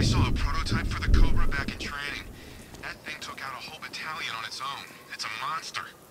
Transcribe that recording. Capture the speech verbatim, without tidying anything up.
saw a prototype for the Cobra back in training. That thing took out a whole battalion on its own. It's a monster.